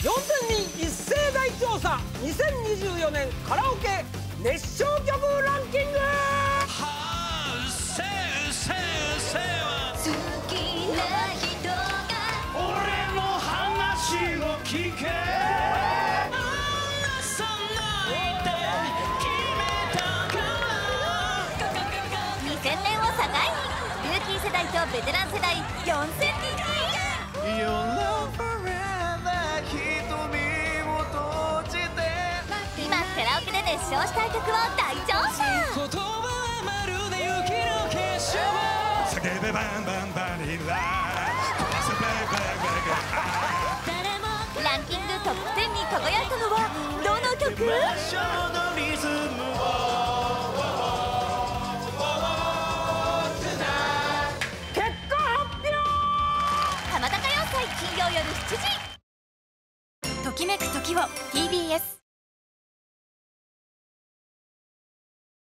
4000人一斉大調査2024年カラオケ熱唱曲ランキング。 好きな人が俺の話を聞け。朝泣いて決めたから 2000年を境にルーキー世代とベテラン世代4000人に今カラオケで熱唱したい曲を大調査。 言葉はまるで雪の結晶。叫べバンバンバニラ壊せベイベイベイベイ。 ランキングトップ10に輝いたのはどの曲？ 結果発表。 浜高4歳金曜夜7時。ときめく時を TBS